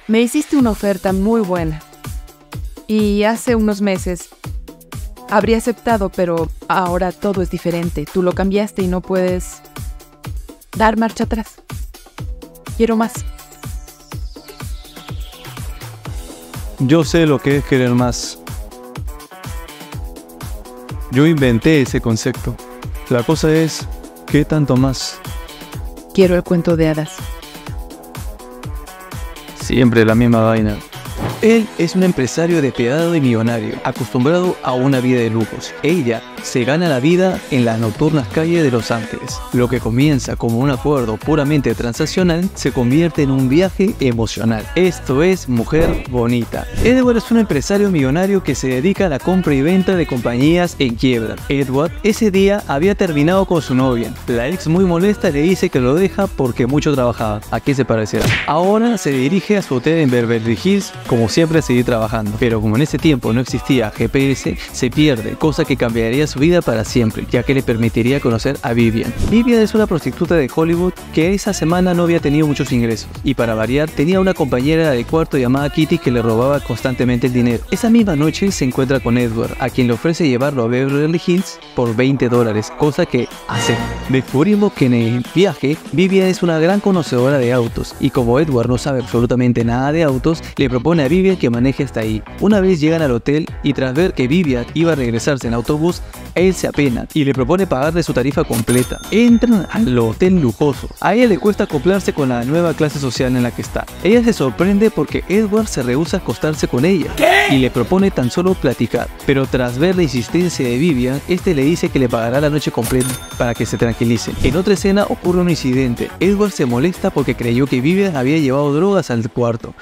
Me hiciste una oferta muy buena. Y hace unos meses habría aceptado, pero ahora todo es diferente. Tú lo cambiaste y no puedes dar marcha atrás. Quiero más. Yo sé lo que es querer más. Yo inventé ese concepto. La cosa es, ¿qué tanto más? Quiero el cuento de hadas. Siempre la misma vaina. Él es un empresario despiadado y millonario, acostumbrado a una vida de lujos. Ella se gana la vida en las nocturnas calles de Los Ángeles. Lo que comienza como un acuerdo puramente transaccional se convierte en un viaje emocional. Esto es Mujer Bonita. Edward es un empresario millonario que se dedica a la compra y venta de compañías en quiebra. Edward ese día había terminado con su novia. La ex, muy molesta, le dice que lo deja porque mucho trabajaba. ¿A qué se parecerá? Ahora se dirige a su hotel en Beverly Hills, como siempre, a seguir trabajando. Pero como en ese tiempo no existía GPS, se pierde, cosa que cambiaría su vida para siempre, ya que le permitiría conocer a Vivian. Vivian es una prostituta de Hollywood que esa semana no había tenido muchos ingresos, y para variar tenía una compañera de cuarto llamada Kitty que le robaba constantemente el dinero. Esa misma noche se encuentra con Edward, a quien le ofrece llevarlo a Beverly Hills por $20, cosa que hace. Descubrimos que en el viaje Vivian es una gran conocedora de autos, y como Edward no sabe absolutamente nada de autos, le propone a Vivian que maneje hasta ahí. Una vez llegan al hotel y tras ver que Vivian iba a regresarse en autobús, él se apena y le propone pagarle su tarifa completa. Entran al hotel lujoso. A ella le cuesta acoplarse con la nueva clase social en la que está. Ella se sorprende porque Edward se rehúsa a acostarse con ella. ¿Qué? Y le propone tan solo platicar. Pero tras ver la insistencia de Vivian, este le dice que le pagará la noche completa para que se tranquilice. En otra escena ocurre un incidente. Edward se molesta porque creyó que Vivian había llevado drogas al cuarto.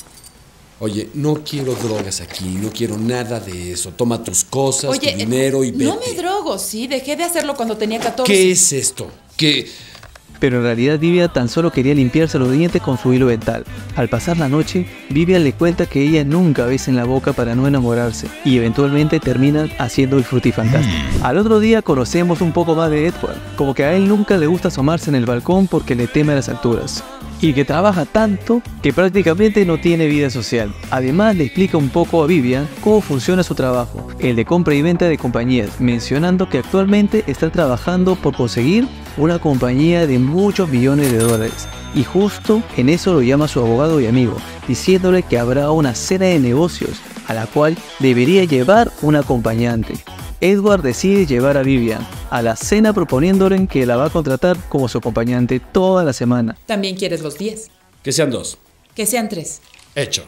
Oye, no quiero drogas aquí, no quiero nada de eso. Toma tus cosas, tu dinero y vete. No me drogo, sí, dejé de hacerlo cuando tenía 14. ¿Qué es esto? ¿Qué? Pero en realidad Vivian tan solo quería limpiarse los dientes con su hilo dental. Al pasar la noche, Vivian le cuenta que ella nunca besa en la boca para no enamorarse, y eventualmente terminan haciendo el frutifantástico. Al otro día conocemos un poco más de Edward, como que a él nunca le gusta asomarse en el balcón porque le teme a las alturas, y que trabaja tanto que prácticamente no tiene vida social. Además le explica un poco a Vivian cómo funciona su trabajo, el de compra y venta de compañías, mencionando que actualmente está trabajando por conseguir una compañía de muchos millones de dólares. Y justo en eso lo llama su abogado y amigo, diciéndole que habrá una cena de negocios a la cual debería llevar un acompañante. Edward decide llevar a Vivian a la cena proponiéndole que la va a contratar como su acompañante toda la semana. También quieres los 10. Que sean 2. Que sean 3. Hecho.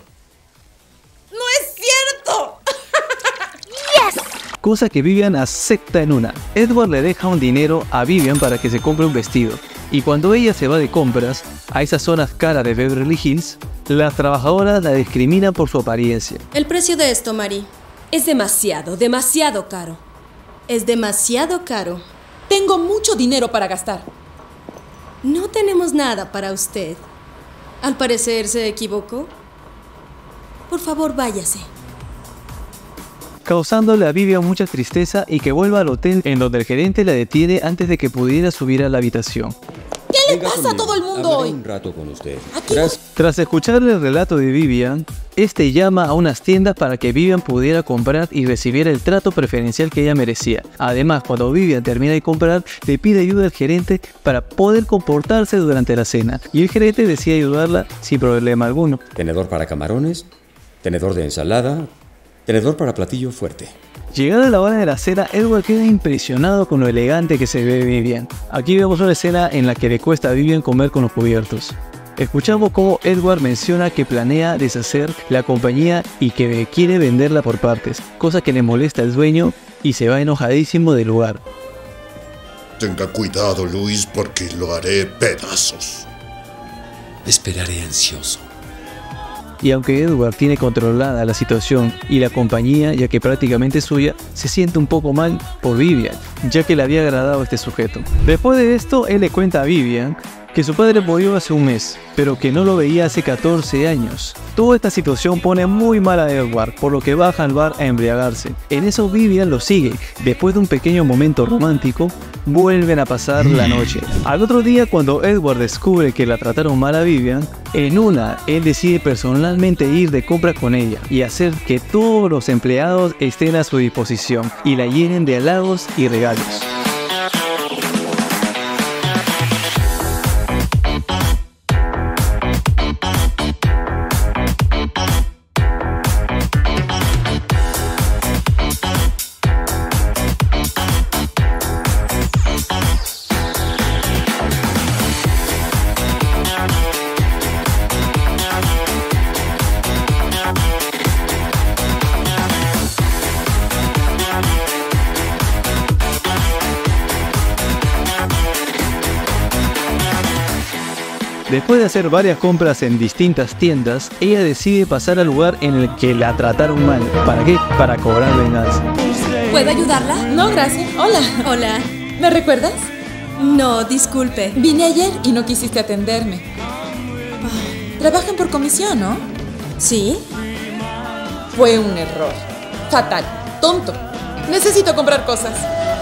¡No es cierto! ¡Yes! Cosa que Vivian acepta en una. Edward le deja un dinero a Vivian para que se compre un vestido. Y cuando ella se va de compras a esas zonas caras de Beverly Hills, las trabajadoras la discriminan por su apariencia. El precio de esto, Mari, es demasiado caro. Es demasiado caro. Tengo mucho dinero para gastar. No tenemos nada para usted. Al parecer se equivocó. Por favor, váyase. Causándole a Vivian mucha tristeza y que vuelva al hotel, en donde el gerente la detiene antes de que pudiera subir a la habitación. ¿Qué le pasa a todo el mundo hoy? Un rato con usted. Tras escuchar el relato de Vivian, este llama a unas tiendas para que Vivian pudiera comprar y recibiera el trato preferencial que ella merecía. Además, cuando Vivian termina de comprar, le pide ayuda al gerente para poder comportarse durante la cena, y el gerente decide ayudarla sin problema alguno. Tenedor para camarones, tenedor de ensalada, tenedor para platillo fuerte. Llegada la hora de la cena, Edward queda impresionado con lo elegante que se ve Vivian. Aquí vemos una escena en la que le cuesta a Vivian comer con los cubiertos. Escuchamos cómo Edward menciona que planea deshacer la compañía y que quiere venderla por partes, cosa que le molesta al dueño y se va enojadísimo del lugar. Tenga cuidado, Luis, porque lo haré pedazos. Esperaré ansioso. Y aunque Edward tiene controlada la situación y la compañía, ya que prácticamente es suya, se siente un poco mal por Vivian, ya que le había agradado este sujeto. Después de esto, él le cuenta a Vivian que su padre murió hace un mes, pero que no lo veía hace 14 años. Toda esta situación pone muy mal a Edward, por lo que baja al bar a embriagarse. En eso Vivian lo sigue. Después de un pequeño momento romántico, vuelven a pasar la noche. Al otro día, cuando Edward descubre que la trataron mal a Vivian, él decide personalmente ir de compras con ella y hacer que todos los empleados estén a su disposición y la llenen de halagos y regalos. Después de hacer varias compras en distintas tiendas, ella decide pasar al lugar en el que la trataron mal. ¿Para qué? Para cobrar venganza. ¿Puedo ayudarla? No, gracias. Hola. Hola. ¿Me recuerdas? No, disculpe. Vine ayer y no quisiste atenderme. Trabajan por comisión, ¿no? ¿Sí? Fue un error. Fatal. Tonto. Necesito comprar cosas.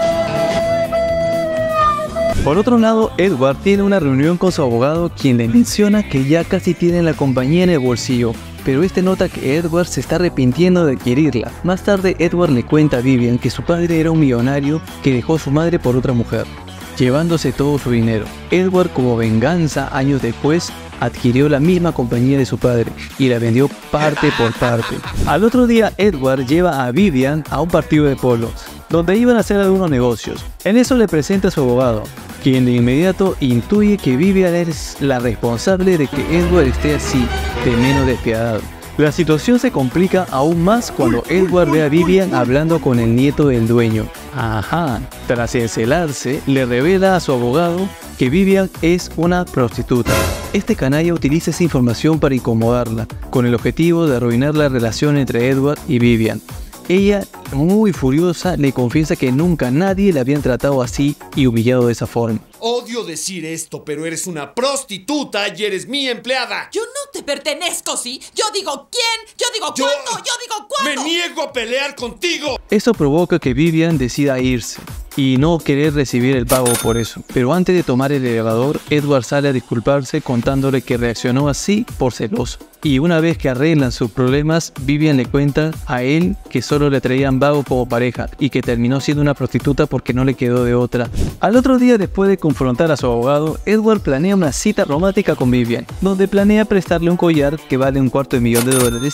Por otro lado, Edward tiene una reunión con su abogado, quien le menciona que ya casi tiene la compañía en el bolsillo, pero este nota que Edward se está arrepintiendo de adquirirla. Más tarde, Edward le cuenta a Vivian que su padre era un millonario que dejó a su madre por otra mujer, llevándose todo su dinero. Edward, como venganza, años después, adquirió la misma compañía de su padre y la vendió parte por parte. Al otro día, Edward lleva a Vivian a un partido de polo, donde iban a hacer algunos negocios. En eso le presenta a su abogado, quien de inmediato intuye que Vivian es la responsable de que Edward esté así, de menos despiadado. La situación se complica aún más cuando Edward ve a Vivian hablando con el nieto del dueño. Tras encelarse, le revela a su abogado que Vivian es una prostituta. Este canalla utiliza esa información para incomodarla, con el objetivo de arruinar la relación entre Edward y Vivian. Ella, muy furiosa, le confiesa que nunca nadie la habían tratado así y humillado de esa forma. Odio decir esto, pero eres una prostituta y eres mi empleada. Yo no te pertenezco, ¿sí? Yo digo quién, yo digo cuándo, yo digo cuándo. ¡Me niego a pelear contigo! Eso provoca que Vivian decida irse y no querer recibir el pago por eso. Pero antes de tomar el elevador, Edward sale a disculparse contándole que reaccionó así por celoso. Y una vez que arreglan sus problemas, Vivian le cuenta a él que solo le traían vago como pareja y que terminó siendo una prostituta porque no le quedó de otra. Al otro día, después de confrontar a su abogado, Edward planea una cita romántica con Vivian, donde planea prestarle un collar que vale $250,000.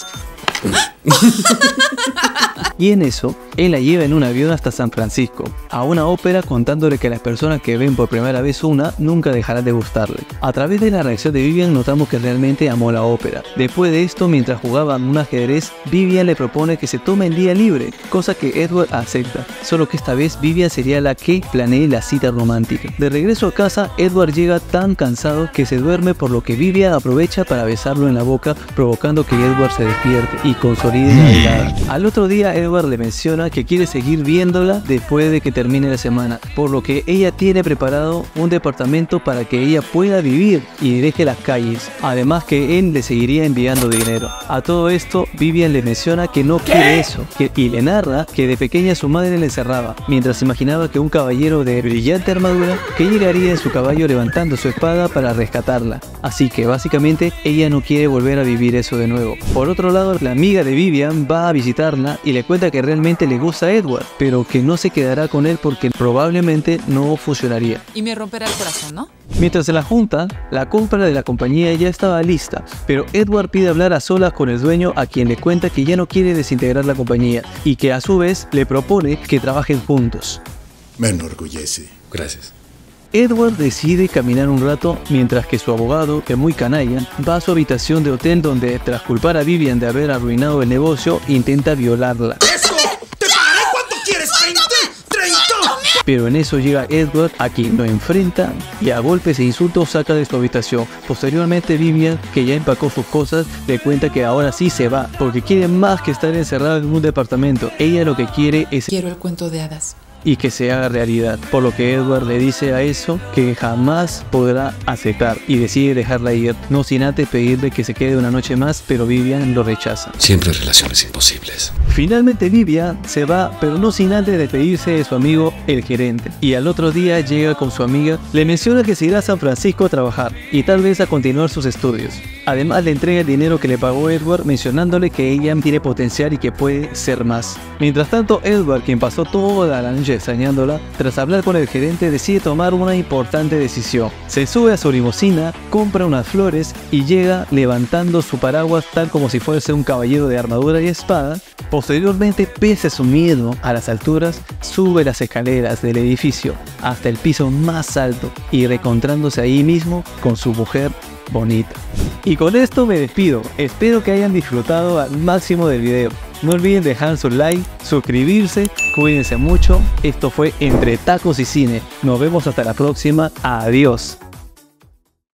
Y en eso, él la lleva en un avión hasta San Francisco, a una ópera, contándole que las personas que ven por primera vez una nunca dejarán de gustarle. A través de la reacción de Vivian notamos que realmente amó la ópera. Después de esto, mientras jugaban un ajedrez, Vivian le propone que se tome el día libre, cosa que Edward acepta, solo que esta vez Vivian sería la que planee la cita romántica. De regreso a casa, Edward llega tan cansado que se duerme, por lo que Vivian aprovecha para besarlo en la boca, provocando que Edward se despierte y consolide la velada. Al otro día, Edward le menciona que quiere seguir viéndola después de que termine la semana, por lo que ella tiene preparado un departamento para que ella pueda vivir y deje las calles, además que él le seguiría enviando dinero. A todo esto, Vivian le menciona que no quiere eso, y le narra que de pequeña su madre le encerraba, mientras imaginaba que un caballero de brillante armadura que llegaría en su caballo levantando su espada para rescatarla. Así que básicamente ella no quiere volver a vivir eso de nuevo. Por otro lado, la amiga de Vivian va a visitarla y le cuenta que realmente le gusta a Edward, pero que no se quedará con él porque probablemente no funcionaría. Y me romperá el corazón, ¿no? Mientras en la junta, la compra de la compañía ya estaba lista, pero Edward pide hablar a solas con el dueño, a quien le cuenta que ya no quiere desintegrar la compañía y que a su vez le propone que trabajen juntos. Me enorgullece. Gracias. Edward decide caminar un rato mientras que su abogado, que muy canalla, va a su habitación de hotel donde, tras culpar a Vivian de haber arruinado el negocio, intenta violarla. ¡Eso! ¡Te pagaré cuánto quieres! ¿20? ¡30! Pero en eso llega Edward, a quien lo enfrenta y a golpes e insultos saca de su habitación. Posteriormente, Vivian, que ya empacó sus cosas, le cuenta que ahora sí se va, porque quiere más que estar encerrada en un departamento. Ella lo que quiere es... Quiero el cuento de hadas. y que se haga realidad. Por lo que Edward le dice a eso que jamás podrá aceptar y decide dejarla ir, no sin antes pedirle que se quede una noche más, pero Vivian lo rechaza. Siempre relaciones imposibles. Finalmente Vivian se va, pero no sin antes despedirse de su amigo el gerente, y al otro día llega con su amiga, le menciona que se irá a San Francisco a trabajar y tal vez a continuar sus estudios. Además le entrega el dinero que le pagó Edward, mencionándole que ella tiene potencial y que puede ser más. Mientras tanto, Edward, quien pasó toda la noche extrañándola, tras hablar con el gerente decide tomar una importante decisión. Se sube a su limusina, compra unas flores y llega levantando su paraguas tal como si fuese un caballero de armadura y espada. Posteriormente, pese a su miedo a las alturas, sube las escaleras del edificio hasta el piso más alto y reencontrándose ahí mismo con su mujer bonita. Y con esto me despido, espero que hayan disfrutado al máximo del video. No olviden dejar su like, suscribirse, cuídense mucho. Esto fue Entre Tacos y Cine. Nos vemos hasta la próxima. Adiós.